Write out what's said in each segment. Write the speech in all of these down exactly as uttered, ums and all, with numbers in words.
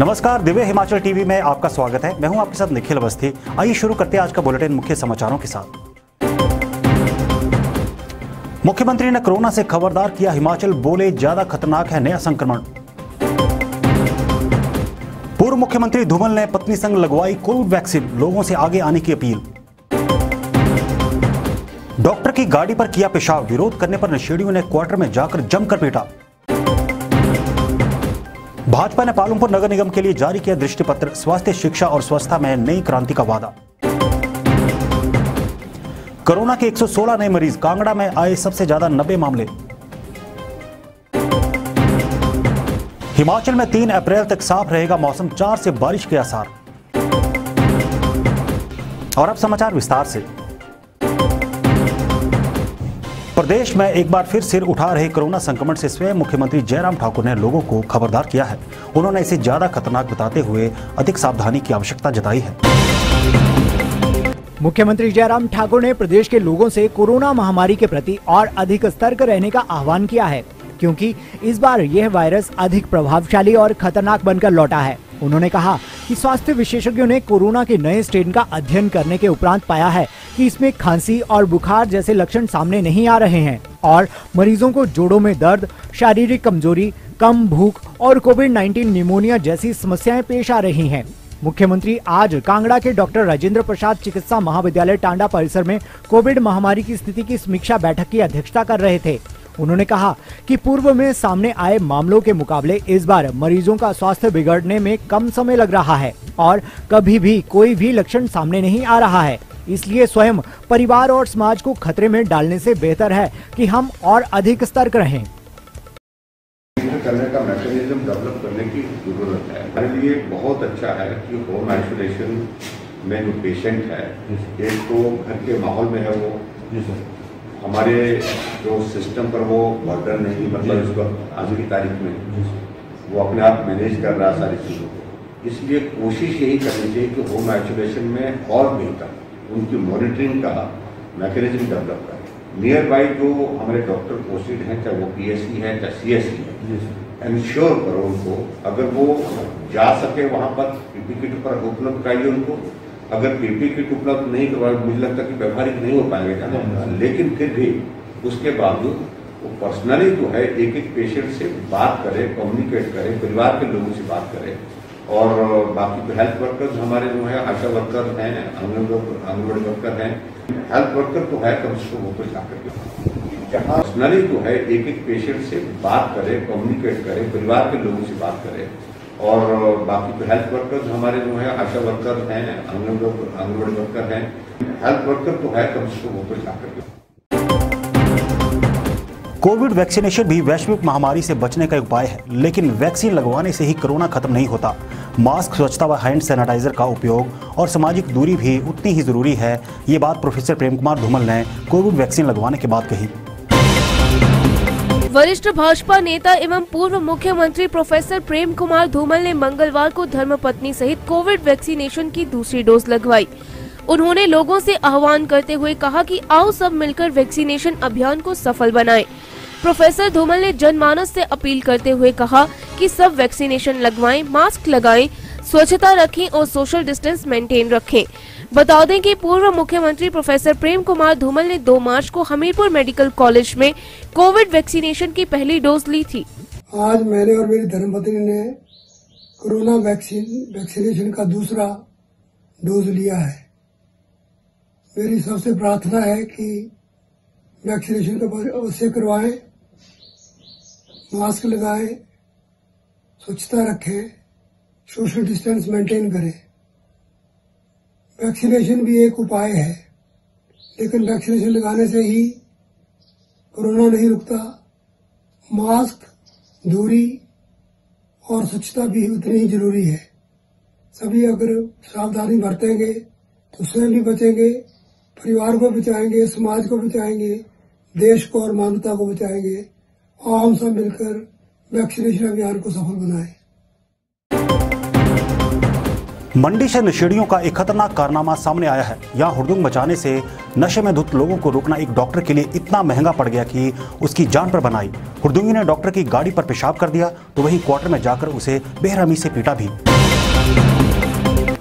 नमस्कार, दिव्य हिमाचल टीवी में आपका स्वागत है। मैं हूं आपके साथ निखिल अवस्थी। आइए शुरू करते हैं आज का बुलेटिन मुख्य समाचारों के साथ। मुख्यमंत्री ने कोरोना से खबरदार किया हिमाचल, बोले ज्यादा खतरनाक है नया संक्रमण। पूर्व मुख्यमंत्री धूमल ने पत्नी संग लगवाई कोविड वैक्सीन, लोगों से आगे आने की अपील। डॉक्टर की गाड़ी पर किया पेशाब, विरोध करने पर नशेड़ियों ने क्वार्टर में जाकर जमकर पीटा। भाजपा ने पालमपुर नगर निगम के लिए जारी किया दृष्टि पत्र, स्वास्थ्य, शिक्षा और स्वच्छता में नई क्रांति का वादा। कोरोना के एक सौ सोलह नए मरीज, कांगड़ा में आए सबसे ज्यादा नब्बे मामले। हिमाचल में तीन अप्रैल तक साफ रहेगा मौसम, चार से बारिश के आसार। और अब समाचार विस्तार से। प्रदेश में एक बार फिर सिर उठा रहे कोरोना संक्रमण से स्वयं मुख्यमंत्री जयराम ठाकुर ने लोगों को खबरदार किया है। उन्होंने इसे ज्यादा खतरनाक बताते हुए अधिक सावधानी की आवश्यकता जताई है। मुख्यमंत्री जयराम ठाकुर ने प्रदेश के लोगों से कोरोना महामारी के प्रति और अधिक सतर्क रहने का आह्वान किया है, क्योंकि इस बार यह वायरस अधिक प्रभावशाली और खतरनाक बनकर लौटा है। उन्होंने कहा कि स्वास्थ्य विशेषज्ञों ने कोरोना के नए स्ट्रेन का अध्ययन करने के उपरांत पाया है कि इसमें खांसी और बुखार जैसे लक्षण सामने नहीं आ रहे हैं और मरीजों को जोड़ों में दर्द, शारीरिक कमजोरी, कम भूख और कोविड नाइन्टीन निमोनिया जैसी समस्याएं पेश आ रही हैं। मुख्यमंत्री आज कांगड़ा के डॉक्टर राजेंद्र प्रसाद चिकित्सा महाविद्यालय टांडा परिसर में कोविड महामारी की स्थिति की समीक्षा बैठक की अध्यक्षता कर रहे थे। उन्होंने कहा कि पूर्व में सामने आए मामलों के मुकाबले इस बार मरीजों का स्वास्थ्य बिगड़ने में कम समय लग रहा है और कभी भी कोई भी लक्षण सामने नहीं आ रहा है। इसलिए स्वयं, परिवार और समाज को खतरे में डालने से बेहतर है कि हम और अधिक सतर्क रहें। करने का मैकेनिज्म डेवलप करने की जरूरत है। हमारे लिए बहुत अच्छा है कि होम आइसोलेशन में जो पेशेंट है, एक तो घर के माहौल में है, वो हमारे जो सिस्टम पर वो बर्डन नहीं, मतलब इसको आज की तारीख में वो अपने आप मैनेज कर रहा सारी चीज़ों को। इसलिए कोशिश यही करनी चाहिए कि होम आइसोलेशन में और बेहतर उनकी मॉनिटरिंग का मैकेनिज्म डेवलप करें। नियर बाई जो हमारे डॉक्टर पोस्टेड हैं, चाहे वो पीएससी है चाहे सीएससी है, इंश्योर करो उनको, अगर वो जा सके वहाँ पर पीपी किट पर उपलब्ध कराइए उनको। अगर पीपी किट उपलब्ध नहीं करवाए, मुझे लगता है कि व्यवहारिक नहीं हो पाएगा जाना, लेकिन फिर भी उसके बावजूद वो पर्सनली जो है एक एक पेशेंट से बात करे, कम्युनिकेट करे, परिवार के लोगों से बात करे। और बाकी तो हेल्थ वर्कर्स हमारे जो है, आशा वर्कर हैं, आंगनबाड़ी वर्कर हैं, हेल्थ वर्कर तो है, कम से कम वो तो जाकर के जहाँ पर्सनली जो है एक एक पेशेंट से बात करे, कम्युनिकेट करे, परिवार के लोगों से बात करे। और बाकी तो हेल्थ वर्कर्स हमारे जो है, आशा वर्कर हैं, आंगनबाड़ी वर्कर हैं, हेल्थ वर्कर तो है, कम से कम वो तो जाकर के। कोविड वैक्सीनेशन भी वैश्विक महामारी से बचने का उपाय है, लेकिन वैक्सीन लगवाने से ही कोरोना खत्म नहीं होता। मास्क, स्वच्छता व हैंड सैनिटाइजर का उपयोग और सामाजिक दूरी भी उतनी ही जरूरी है। ये बात प्रोफेसर प्रेम कुमार धूमल ने कोविड वैक्सीन लगवाने के बाद कही। वरिष्ठ भाजपा नेता एवं पूर्व मुख्यमंत्री प्रोफेसर प्रेम कुमार धूमल ने मंगलवार को धर्मपत्नी सहित कोविड वैक्सीनेशन की दूसरी डोज लगवाई। उन्होंने लोगों से आह्वान करते हुए कहा कि आओ सब मिलकर वैक्सीनेशन अभियान को सफल बनाएं। प्रोफेसर धूमल ने जनमानस से अपील करते हुए कहा कि सब वैक्सीनेशन लगवाएं, मास्क लगाएं, स्वच्छता रखें और सोशल डिस्टेंस मेंटेन रखें। बता दें कि पूर्व मुख्यमंत्री प्रोफेसर प्रेम कुमार धूमल ने दो मार्च को हमीरपुर मेडिकल कॉलेज में कोविड वैक्सीनेशन की पहली डोज ली थी। आज मैंने और मेरी धर्मपत्नी ने कोरोना वैक्सीन वैक्सीनेशन का दूसरा डोज लिया है। मेरी सबसे प्रार्थना है कि वैक्सीनेशन का अवश्य करवाएं, मास्क लगाएं, स्वच्छता रखें, सोशल डिस्टेंस मेंटेन करें। वैक्सीनेशन भी एक उपाय है, लेकिन वैक्सीनेशन लगाने से ही कोरोना नहीं रुकता। मास्क, दूरी और स्वच्छता भी उतनी ही जरूरी है। सभी अगर सावधानी बरतेंगे तो स्वयं भी बचेंगे, परिवार को बचाएंगे, समाज को बचाएंगे, देश को और मानवता को बचाएंगे। और हम सब मिलकर वैक्सीनेशन अभियान को सफल बनाएं। मंडी से नशेड़ियों का एक खतरनाक कारनामा सामने आया है। यहाँ हुड़दंग मचाने से नशे में धुत लोगों को रोकना एक डॉक्टर के लिए इतना महंगा पड़ गया कि उसकी जान पर बनाई। हुड़दंगी ने डॉक्टर की गाड़ी पर पेशाब कर दिया तो वहीं क्वार्टर में जाकर उसे बेरहमी से पीटा भी।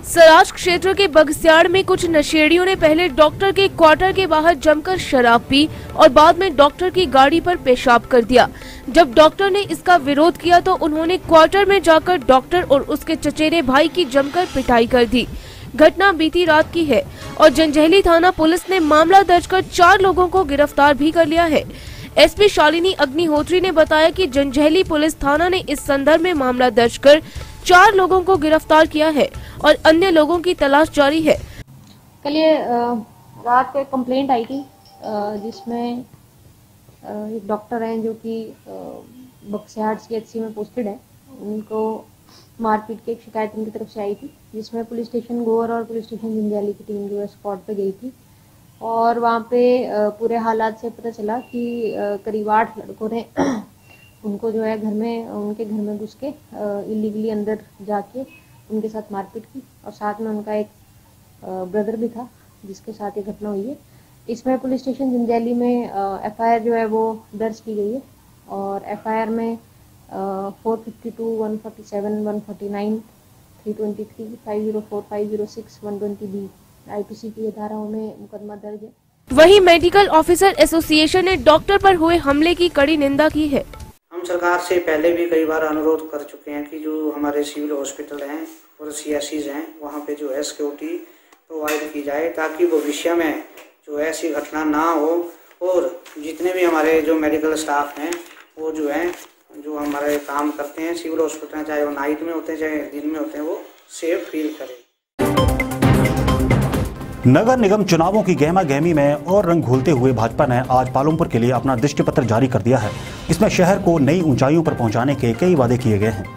सराज क्षेत्र के बगस्याड़ में कुछ नशेड़ियों ने पहले डॉक्टर के क्वार्टर के बाहर जमकर शराब पी और बाद में डॉक्टर की गाड़ी पर पेशाब कर दिया। जब डॉक्टर ने इसका विरोध किया तो उन्होंने क्वार्टर में जाकर डॉक्टर और उसके चचेरे भाई की जमकर पिटाई कर दी। घटना बीती रात की है और जंजैहली थाना पुलिस ने मामला दर्ज कर चार लोगों को गिरफ्तार भी कर लिया है। एसपी शालिनी अग्निहोत्री ने बताया कि जंजैहली पुलिस थाना ने इस संदर्भ में मामला दर्ज कर चार लोगों को गिरफ्तार किया है और अन्य लोगों की तलाश जारी है। कल ये रात को एक कंप्लेंट आई थी जिसमें एक डॉक्टर हैं जो कि बक्सियाड़ सीएचसी में पोस्टेड है, उनको मारपीट की एक शिकायत उनकी तरफ से आई थी, जिसमें पुलिस स्टेशन गोर और पुलिस स्टेशन जंजैहली की टीम जो है स्पॉट पे गई थी और वहाँ पे पूरे हालात से पता चला कि करीब आठ लड़कों ने उनको जो है घर में उनके घर में घुस के इलीगली अंदर जाके उनके साथ मारपीट की और साथ में उनका एक ब्रदर भी था जिसके साथ ये घटना हुई है। इसमें पुलिस स्टेशन जंजैहली में एफआईआर जो है वो दर्ज की गई है और एफआईआर में four fifty two, one forty seven, one forty nine, three twenty three, five zero four, five zero six, one twenty B IPC की धाराओं में मुकदमा दर्ज है। वहीं मेडिकल ऑफिसर एसोसिएशन ने डॉक्टर पर हुए हमले की कड़ी निंदा की है। हम सरकार से पहले भी कई बार अनुरोध कर चुके हैं कि जो हमारे सिविल हॉस्पिटल हैं और सीएससीज हैं वहाँ पे जो है सिक्योरिटी प्रोवाइड की जाए ताकि भविष्य में जो ऐसी घटना ना हो और जितने भी हमारे जो मेडिकल स्टाफ हैं वो जो है जो हमारे काम करते हैं सिविल हॉस्पिटल, चाहे वो नाइट में होते हैं चाहे दिन में होते हैं, वो सेफ फील करें। नगर निगम चुनावों की गहमा गहमी में और रंग घोलते हुए भाजपा ने आज पालमपुर के लिए अपना दृष्टि पत्र जारी कर दिया है। इसमें शहर को नई ऊंचाइयों पर पहुंचाने के कई वादे किए गए हैं।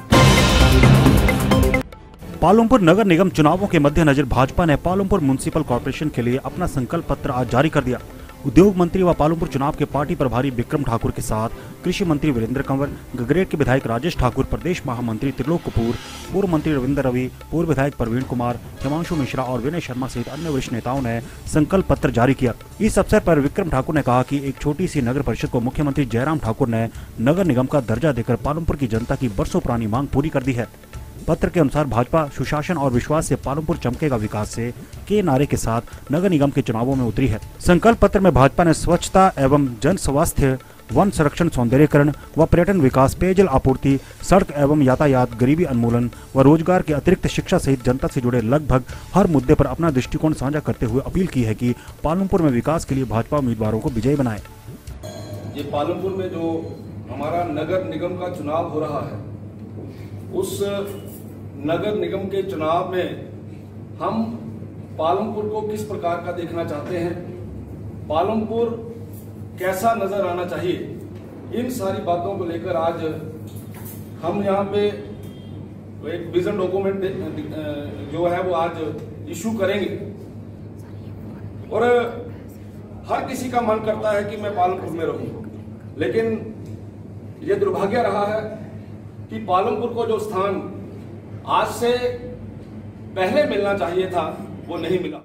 पालमपुर नगर निगम चुनावों के मद्देनजर भाजपा ने पालमपुर म्युनिसिपल कॉर्पोरेशन के लिए अपना संकल्प पत्र आज जारी कर दिया। उद्योग मंत्री व पालमपुर चुनाव के पार्टी प्रभारी विक्रम ठाकुर के साथ कृषि मंत्री वीरेंद्र कंवर, गगरेट के विधायक राजेश ठाकुर, प्रदेश महामंत्री त्रिलोक कपूर, पूर्व मंत्री रविंद्र रवि, पूर्व विधायक प्रवीण कुमार, हिमांशु मिश्रा और विनय शर्मा सहित अन्य वरिष्ठ नेताओं ने संकल्प पत्र जारी किया। इस अवसर पर विक्रम ठाकुर ने कहा कि एक छोटी सी नगर परिषद को मुख्यमंत्री जयराम ठाकुर ने नगर निगम का दर्जा देकर पालमपुर की जनता की बरसों पुरानी मांग पूरी कर दी है। पत्र के अनुसार भाजपा सुशासन और विश्वास से पालमपुर चमकेगा विकास से के नारे के साथ नगर निगम के चुनावों में उतरी है। संकल्प पत्र में भाजपा ने स्वच्छता एवं जन स्वास्थ्य, वन संरक्षण, सौंदर्यीकरण व पर्यटन विकास, पेयजल आपूर्ति, सड़क एवं यातायात, गरीबी उन्मूलन व रोजगार के अतिरिक्त शिक्षा सहित जनता से जुड़े लगभग हर मुद्दे पर अपना दृष्टिकोण साझा करते हुए अपील की है कि पालमपुर में विकास के लिए भाजपा उम्मीदवारों को विजयी बनाए। ये पालमपुर में जो हमारा नगर निगम का चुनाव हो रहा है, उस नगर निगम के चुनाव में हम पालमपुर को किस प्रकार का देखना चाहते हैं, पालमपुर कैसा नजर आना चाहिए, इन सारी बातों को लेकर आज हम यहाँ पे एक विजन डॉक्यूमेंट जो है वो आज इशू करेंगे। और हर किसी का मन करता है कि मैं पालमपुर में रहूं, लेकिन ये दुर्भाग्य रहा है कि पालमपुर को जो स्थान आज से पहले मिलना चाहिए था वो नहीं मिला।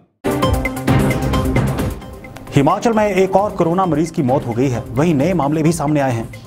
हिमाचल में एक और कोरोना मरीज की मौत हो गई है, वहीं नए मामले भी सामने आए हैं।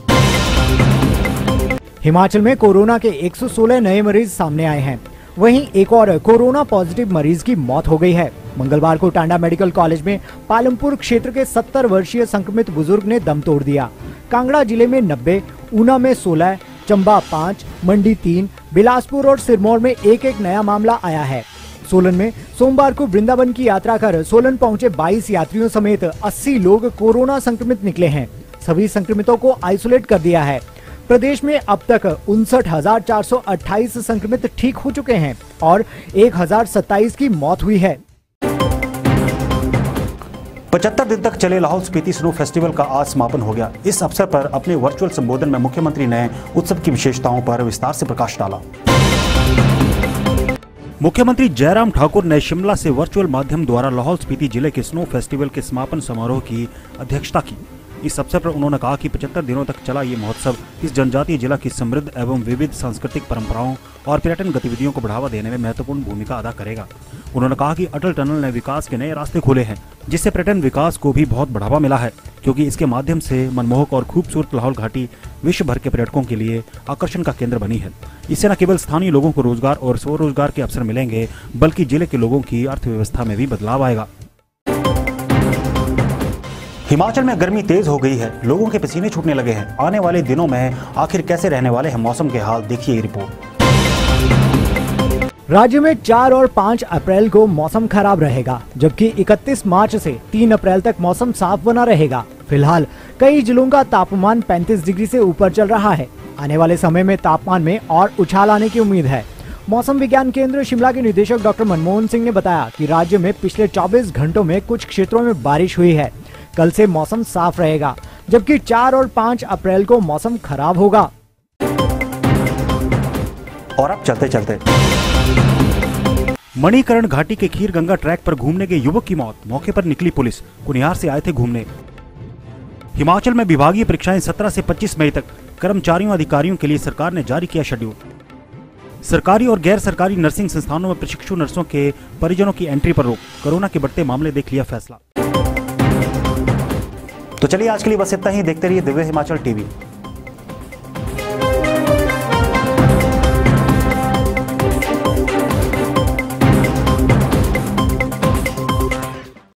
हिमाचल में कोरोना के एक सौ सोलह नए मरीज सामने आए हैं, वहीं एक और कोरोना पॉजिटिव मरीज की मौत हो गई है। मंगलवार को टांडा मेडिकल कॉलेज में पालमपुर क्षेत्र के सत्तर वर्षीय संक्रमित बुजुर्ग ने दम तोड़ दिया। कांगड़ा जिले में नब्बे, ऊना में सोलह, चंबा पाँच, मंडी तीन, बिलासपुर और सिरमौर में एक एक नया मामला आया है। सोलन में सोमवार को वृंदावन की यात्रा कर सोलन पहुंचे बाईस यात्रियों समेत अस्सी लोग कोरोना संक्रमित निकले हैं। सभी संक्रमितों को आइसोलेट कर दिया है। प्रदेश में अब तक उनसठ हजार चार सौ अट्ठाईस संक्रमित ठीक हो चुके हैं और एक हजार सत्ताईस की मौत हुई है। पचहत्तर दिन तक चले लाहौल स्पीति स्नो फेस्टिवल का आज समापन हो गया। इस अवसर पर अपने वर्चुअल संबोधन में मुख्यमंत्री ने उत्सव की विशेषताओं पर विस्तार से प्रकाश डाला। मुख्यमंत्री जयराम ठाकुर ने शिमला से वर्चुअल माध्यम द्वारा लाहौल स्पीति जिले के स्नो फेस्टिवल के समापन समारोह की अध्यक्षता की। इस अवसर पर उन्होंने कहा कि पचहत्तर दिनों तक चला ये महोत्सव इस जनजातीय जिला की समृद्ध एवं विविध सांस्कृतिक परंपराओं और पर्यटन गतिविधियों को बढ़ावा देने में महत्वपूर्ण भूमिका अदा करेगा। उन्होंने कहा कि अटल टनल ने विकास के नए रास्ते खोले हैं, जिससे पर्यटन विकास को भी बहुत बढ़ावा मिला है। क्योंकि इसके माध्यम से मनमोहक और खूबसूरत लाहौल घाटी विश्व भर के पर्यटकों के लिए आकर्षण का केंद्र बनी है। इससे न केवल स्थानीय लोगों को रोजगार और स्वरोजगार के अवसर मिलेंगे, बल्कि जिले के लोगों की अर्थव्यवस्था में भी बदलाव आएगा। हिमाचल में गर्मी तेज हो गई है, लोगों के पसीने छूटने लगे हैं। आने वाले दिनों में आखिर कैसे रहने वाले हैं मौसम के हाल, देखिए ये रिपोर्ट। राज्य में चार और पाँच अप्रैल को मौसम खराब रहेगा, जबकि इकतीस मार्च से तीन अप्रैल तक मौसम साफ बना रहेगा। फिलहाल कई जिलों का तापमान पैंतीस डिग्री से ऊपर चल रहा है। आने वाले समय में तापमान में और उछाल आने की उम्मीद है। मौसम विज्ञान केंद्र शिमला के निदेशक डॉक्टर मनमोहन सिंह ने बताया कि राज्य में पिछले चौबीस घंटों में कुछ क्षेत्रों में बारिश हुई है। कल से मौसम साफ रहेगा, जबकि चार और पाँच अप्रैल को मौसम खराब होगा। और अब चलते चलते मणिकरण घाटी के खीर गंगा ट्रैक पर घूमने के युवक की मौत, मौके पर निकली पुलिस, कुनियार से आए थे घूमने। हिमाचल में विभागीय परीक्षाएं सत्रह से पच्चीस मई तक, कर्मचारियों अधिकारियों के लिए सरकार ने जारी किया शेड्यूल। सरकारी और गैर सरकारी नर्सिंग संस्थानों में प्रशिक्षु नर्सों के परिजनों की एंट्री पर रोक, कोरोना के बढ़ते मामले देख लिया फैसला। तो चलिए आज के लिए बस इतना ही। देखते रहिए दिव्य हिमाचल टीवी।